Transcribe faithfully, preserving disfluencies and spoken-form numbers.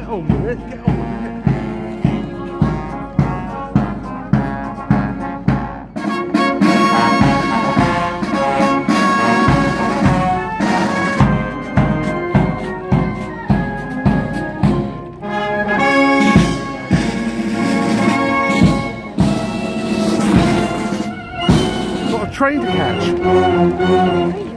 Get on with it, get on with it. Got a train to catch.